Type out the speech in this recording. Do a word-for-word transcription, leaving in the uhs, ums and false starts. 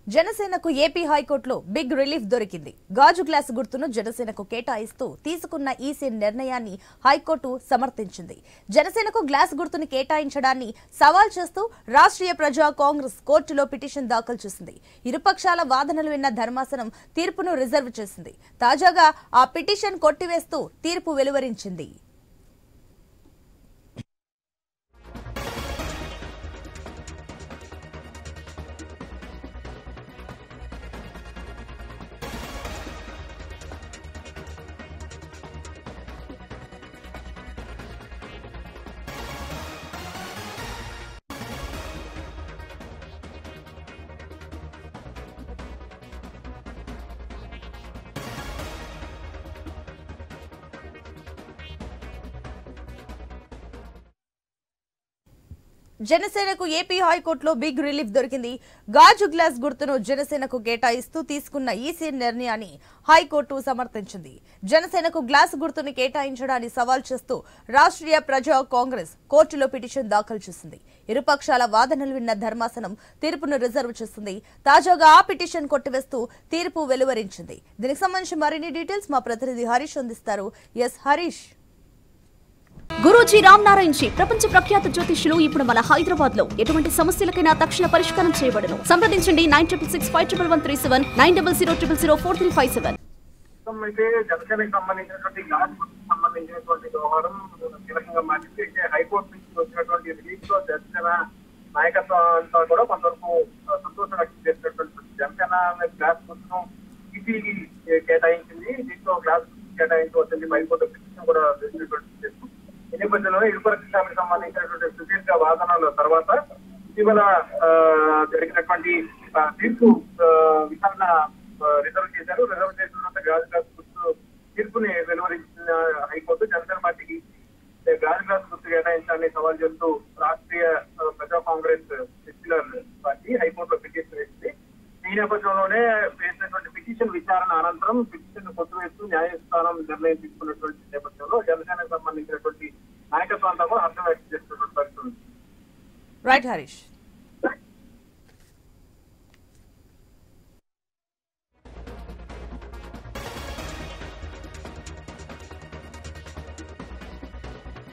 జనసేనకు ఏపీ హైకోర్టులో big relief దొరికింది. గాజు గ్లాస్ గుర్తును జనసేనకు కేటాయిస్తూ తీసుకున్న ఈసీ నిర్ణయాన్ని హైకోర్టు సమర్థించింది. జనసేనకు గ్లాస్ గుర్తును కేటాయించడాన్ని సవాల్ చేస్తూ రాష్ట్రీయ ప్రజా కాంగ్రెస్ కోర్టులో పిటిషన్ దాఖలు చేసింది. ఇరుపక్షాల వాదనలు విన్న ధర్మాసనం తీర్పును రిజర్వ్ చేసింది. తాజాగా ఆ పిటిషన్ కొట్టివేస్తూ తీర్పు వెలువరించింది. జనసేనకు ఏపీ హైకోర్టులో బిగ్ రిలీఫ్ దొరికింది. గాజు గ్లాస్ గుర్తును జనసేనకు కేటాయిస్తూ తీసుకున్న ఈసీ నిర్ణయాన్ని హైకోర్టు సమర్థించింది. జనసేనకు గ్లాస్ గుర్తును కేటాయించడాన్ని సవాల్ చేస్తూ రాష్ట్రీయ ప్రజా కాంగ్రెస్ కోర్టులో పిటిషన్ దాఖలు చేసింది. ఇరుపక్షాల వాదనలు విన్న ధర్మాసనం తీర్పును రిజర్వ్ చేసింది. తాజాగా ఆ పిటిషన్ కొట్టివేస్తూ తీర్పు వెలువరించింది. దీనికి సంబంధించి మరిన్ని డీటెయిల్స్ మా ప్రతినిధి హరీష్ అందిస్తారు. ఎస్ హరీష్. గురూజీ రామ్ నారాయణ్ జీ ప్రపంచ ప్రఖ్యాత జ్యోతిష్యులు ఇప్పుడు మన హైదరాబాద్ లో ఎటువంటి సమస్యలకైనా తక్షణ పరిష్కారం చేయబడను. సంప్రదించండి nine triple six five triple one three seven nine double zero triple zero four three five seven. అయితే జనసేనకు సంబంధించినటువంటి గ్లాస్ సంబంధించినటువంటి వ్యవహారం కీలకంగా మారింది. హైకోర్టు నుంచి వచ్చినటువంటి రిలీఫ్ లో జనసేన నాయకత్వం అంతా కూడా కొంతవరకు సంతోషం వ్యక్తం చేసినటువంటి జనసేన గ్లాస్ గుర్తును ఈసీకి కేటాయించింది. దీంట్లో గ్లాస్ కేటాయించవచ్చని హైకోర్టు పిటిషన్ కూడా వేసినటువంటి ఈ నేపథ్యంలో ఇరుపక్షాలకు సంబంధించినటువంటి సుదీర్ఘ వాదనల తర్వాత ఇటీవల జరిగినటువంటి తీర్పు విచారణ రిజర్వ్ చేశారు. రిజర్వ్ చేసిన తర్వాత గాజు గ్లాస్ గుర్తు తీర్పుని వెలువరించిన హైకోర్టు జనసేన పార్టీకి గాజు గ్లాస్ గుర్తు కేటాయించాలని సవాల్ చేస్తూ Rashtriya Praja Congress secular party హైకోర్టులో పిటిషన్ వేసింది. ఈ నేపథ్యంలోనే వేసినటువంటి పిటిషన్ విచారణ అనంతరం పిటిషన్ కొట్టివేస్తూ న్యాయస్థానం నిర్ణయం తీసుకున్నటువంటి నేపథ్యంలో జనసేనకు సంబంధించినటువంటి నాయకత్వం అంతా కూడా హర్షం వ్యక్తం చేస్తున్నటువంటి పరిస్థితి. రైట్ హరీష్.